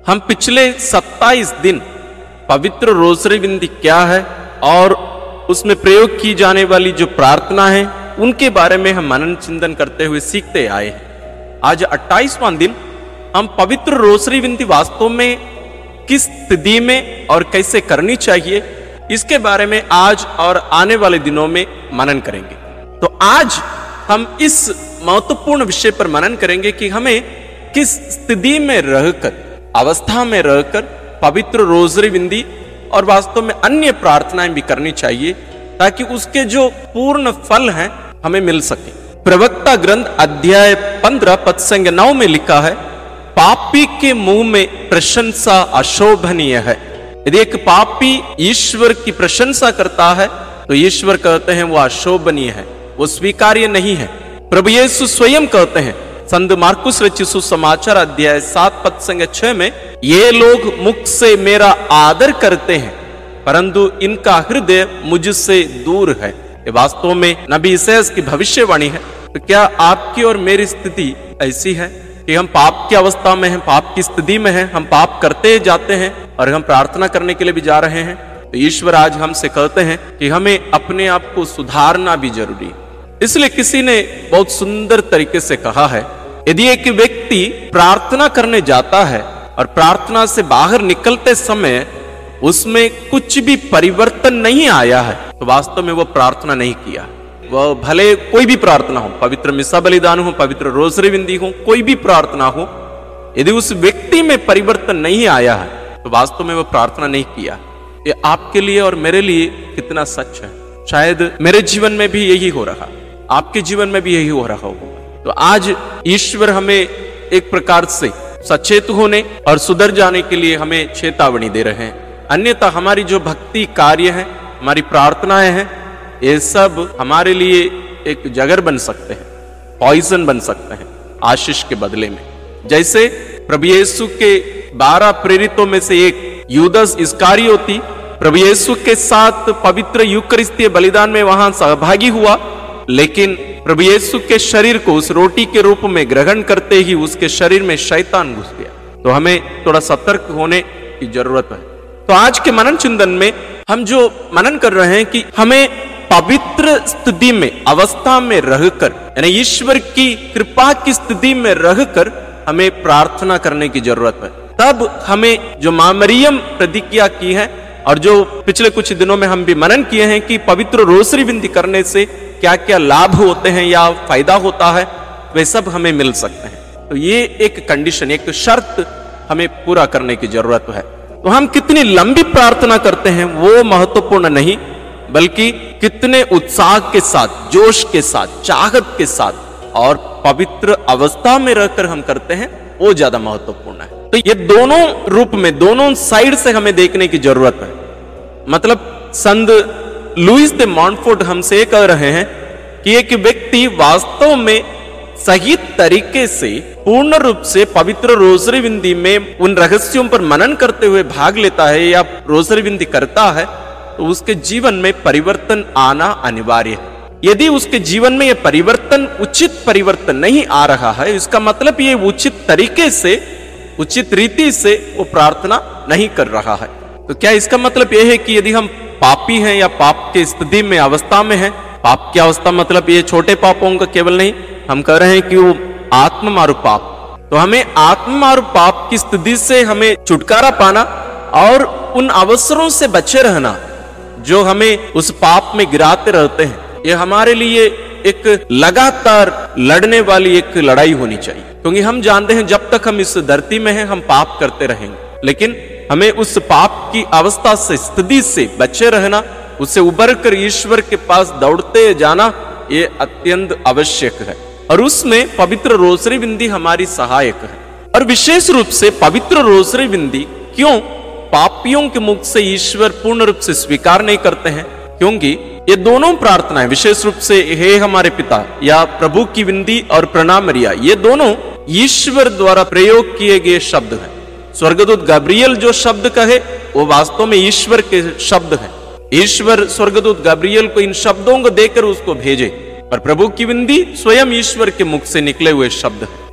हम पिछले 27 दिन पवित्र रोसरी विनती क्या है और उसमें प्रयोग की जाने वाली जो प्रार्थना है उनके बारे में हम मनन चिंतन करते हुए सीखते आए हैं। आज 28वां दिन हम पवित्र रोसरी विनती वास्तव में किस स्थिति में और कैसे करनी चाहिए इसके बारे में आज और आने वाले दिनों में मनन करेंगे। तो आज हम इस महत्वपूर्ण विषय पर मनन करेंगे कि हमें किस स्थिति में रहकर, अवस्था में रहकर पवित्र रोसरी विनती और वास्तव में अन्य प्रार्थनाएं भी करनी चाहिए ताकि उसके जो पूर्ण फल हैं हमें मिल सके। प्रवक्ता ग्रंथ अध्याय 15 पद संख्या 9 में लिखा है, पापी के मुंह में प्रशंसा अशोभनीय है। यदि एक पापी ईश्वर की प्रशंसा करता है तो ईश्वर कहते हैं वो अशोभनीय है, वो स्वीकार्य नहीं है। प्रभु यीशु स्वयं कहते हैं संत मार्कुस रचित सुसमाचार अध्याय 7 पद संख्या 6 में, ये लोग मुख से मेरा आदर करते हैं परंतु इनका हृदय मुझसे दूर है। ये वास्तव में नबी यशायाह की भविष्यवाणी है। तो क्या आपकी और मेरी स्थिति ऐसी है कि हम पाप की अवस्था में हैं, पाप की स्थिति में हैं, हम पाप करते जाते हैं और हम प्रार्थना करने के लिए भी जा रहे हैं? तो ईश्वर आज हमसे कहते हैं कि हमें अपने आप को सुधारना भी जरूरी है। इसलिए किसी ने बहुत सुंदर तरीके से कहा है, यदि एक व्यक्ति प्रार्थना करने जाता है और प्रार्थना से बाहर निकलते समय उसमें कुछ भी परिवर्तन नहीं आया है तो वास्तव में वो प्रार्थना नहीं किया। वह भले कोई भी प्रार्थना हो, पवित्र मिसा बलिदान हो, पवित्र रोसरी विनती हो, कोई भी प्रार्थना हो, यदि उस व्यक्ति में परिवर्तन नहीं आया है तो वास्तव में वो प्रार्थना नहीं किया। ये आपके लिए और मेरे लिए कितना सच है। शायद मेरे जीवन में भी यही हो रहा, आपके जीवन में भी यही हो रहा होगा। तो आज ईश्वर हमें एक प्रकार से सचेत होने और सुधर जाने के लिए हमें चेतावनी दे रहे हैं। अन्यथा हमारी जो भक्ति कार्य है, हमारी प्रार्थनाएं हैं, ये सब हमारे लिए एक जगर बन सकते हैं, पॉइजन बन सकते हैं आशीष के बदले में। जैसे प्रभु यीशु के 12 प्रेरितों में से एक यूदस इस्कारियोती प्रभु यीशु के साथ पवित्र यूकरिस्तीय बलिदान में वहां सहभागी हुआ, लेकिन प्रभु यीशु के शरीर को उस रोटी के रूप में ग्रहण करते ही उसके शरीर में शैतान घुस गया। तो हमें थोड़ा सतर्क होने की जरूरत है। तो आज के मनन चिंतन में हम जो मनन कर रहे हैं कि हमें पवित्र स्थिति में, अवस्था में रहकर, यानी ईश्वर की कृपा की स्थिति में रहकर हमें प्रार्थना करने की जरूरत है। तब हमें जो मां मरियम प्रतिज्ञा की है और जो पिछले कुछ दिनों में हम भी मनन किए हैं कि पवित्र रोसरी विनती करने से क्या क्या लाभ होते हैं या फायदा होता है, वे सब हमें मिल सकते हैं। तो ये एक कंडीशन, एक शर्त हमें पूरा करने की जरूरत है। तो हम कितनी लंबी प्रार्थना करते हैं वो महत्वपूर्ण नहीं, बल्कि कितने उत्साह के साथ, जोश के साथ, चाहत के साथ और पवित्र अवस्था में रहकर हम करते हैं वो ज्यादा महत्वपूर्ण है। तो ये दोनों रूप में, दोनों साइड से हमें देखने की जरूरत है। मतलब संत लुईस दे मॉन्टफोर्ट हमसे कह रहे हैं कि एक व्यक्ति वास्तव में सही तरीके से, पूर्ण रूप से पवित्र रोसरी विनती में उन रहस्यों पर मनन करते हुए भाग लेता है या रोसरी विनती करता है तो उसके जीवन में परिवर्तन आना अनिवार्य है। यदि उसके जीवन में यह परिवर्तन, उचित परिवर्तन नहीं आ रहा है, इसका मतलब ये उचित तरीके से, उचित रीति से वो प्रार्थना नहीं कर रहा है। तो क्या इसका मतलब यह है कि यदि हम पापी हैं या पाप के स्थिति में, अवस्था में हैं, पाप की अवस्था मतलब ये छोटे पापों का केवल नहीं, हम कह रहे हैं कि वो आत्ममारू पाप, तो हमें आत्ममारू पाप की स्थिति से हमें छुटकारा पाना और उन अवसरों से बचे रहना जो हमें उस पाप में गिराते रहते हैं। ये हमारे लिए एक लगातार लड़ने वाली एक लड़ाई होनी चाहिए, क्योंकि हम जानते हैं जब तक हम इस धरती में हैं हम पाप करते रहेंगे, लेकिन हमें उस पाप की अवस्था से, स्थिति से बचे रहना, उससे उबर कर ईश्वर के पास दौड़ते जाना ये अत्यंत आवश्यक है। और उसमें पवित्र रोसरी विनती हमारी सहायक है। और विशेष रूप से पवित्र रोसरी विनती क्यों पापियों के मुख से ईश्वर पूर्ण रूप से स्वीकार नहीं करते हैं? क्योंकि ये दोनों प्रार्थनाएं, विशेष रूप से हे हमारे पिता या प्रभु की विनती और प्रणाम मरिया, ये दोनों ईश्वर द्वारा प्रयोग किए गए शब्द हैं। स्वर्गदूत गब्रियल जो शब्द कहे वो वास्तव में ईश्वर के शब्द हैं। ईश्वर स्वर्गदूत गब्रियल को इन शब्दों को देकर उसको भेजे, और प्रभु की विनती स्वयं ईश्वर के मुख से निकले हुए शब्द है।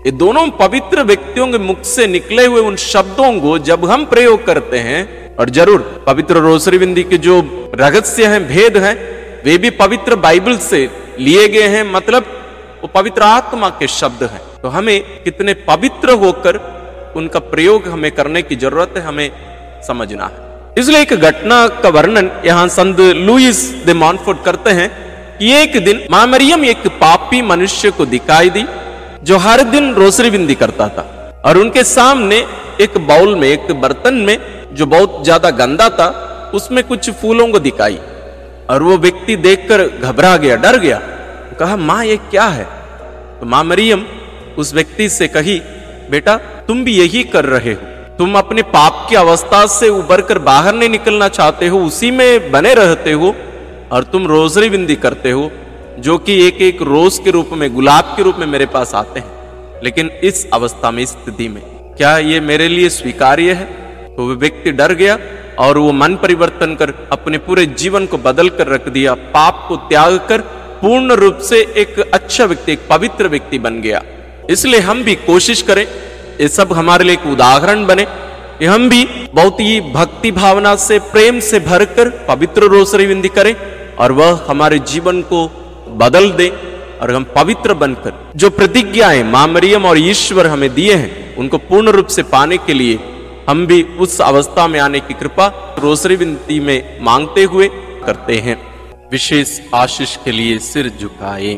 ये दोनों पवित्र व्यक्तियों के मुख से निकले हुए उन शब्दों को जब हम प्रयोग करते हैं, और जरूर पवित्र रोसरी बिंदी के जो रहस्य हैं, भेद हैं, वे भी पवित्र बाइबल से लिए गए हैं, मतलब वो पवित्र आत्मा के शब्द हैं। तो हमें कितने पवित्र होकर उनका प्रयोग हमें करने की जरूरत है, हमें समझना है। इसलिए एक घटना का वर्णन यहां संत लुईस दे मॉन्फोर्ट करते हैं कि एक दिन मां मरियम एक पापी मनुष्य को दिखाई दी जो हर दिन रोसरी बिंदी करता था, और उनके सामने एक बाउल में, एक बर्तन में जो बहुत ज्यादा गंदा था, उसमें कुछ फूलों को दिखाई, और वो व्यक्ति देखकर घबरा गया, डर गया, कहा मां ये क्या है? तो मां मरियम उस व्यक्ति से कही, बेटा तुम भी यही कर रहे हो, तुम अपने पाप की अवस्था से उबर कर बाहर नहीं निकलना चाहते हो, उसी में बने रहते हो, और तुम रोजरी बिंदी करते हो जो कि एक एक रोज के रूप में, गुलाब के रूप में मेरे पास आते हैं, लेकिन इस अवस्था में, इस स्थिति में क्या ये मेरे लिए स्वीकार्य है? तो वो व्यक्ति डर गया और वो मन परिवर्तन कर अपने पूरे जीवन को बदल कर रख दिया, पाप को त्याग कर पूर्ण रूप से एक अच्छा व्यक्ति, एक पवित्र व्यक्ति बन गया। इसलिए हम भी कोशिश करें, ये सब हमारे लिए एक उदाहरण बने कि हम भी बहुत ही भक्ति भावना से, प्रेम से भरकर पवित्र रोसरी बिंदी करें, और वह हमारे जीवन को बदल दे, और हम पवित्र बनकर जो प्रतिज्ञाएं मां मरियम और ईश्वर हमें दिए हैं उनको पूर्ण रूप से पाने के लिए हम भी उस अवस्था में आने की कृपा रोसरी बिंदी में मांगते हुए करते हैं। विशेष आशीष के लिए सिर झुकाए।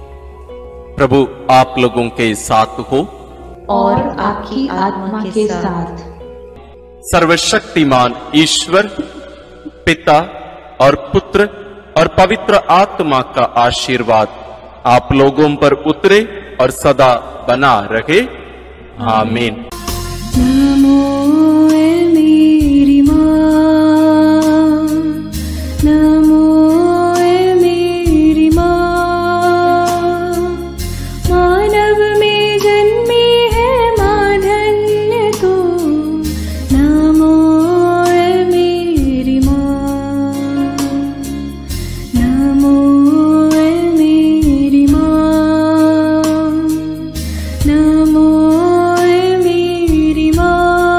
प्रभु आप लोगों के साथ हो और आपकी आत्मा के साथ। सर्वशक्तिमान ईश्वर पिता और पुत्र और पवित्र आत्मा का आशीर्वाद आप लोगों पर उतरे और सदा बना रहे। आमीन। नमो मेरी माँ, नमो मेरी माँ, मानव में जन्मी है माँ धन्य तो, नमो मेरी माँ, नमो मेरी माँ, नमो मेरी माँ।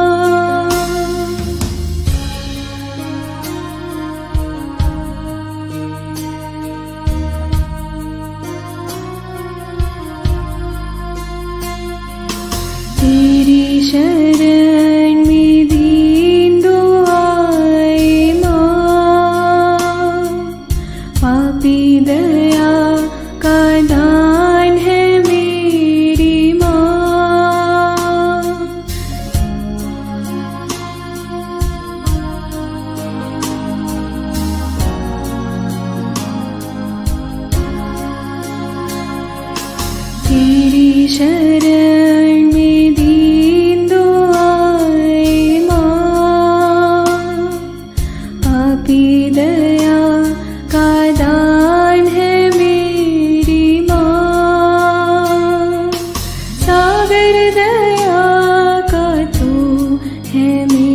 तेरी शरण में दीन दुआए माँ, पापी दया का दान है मेरी माँ। तेरी शरण में दीन दुआए माँ, पापी दया का दान है मेरी माँ। सागर दया का तू है मेरी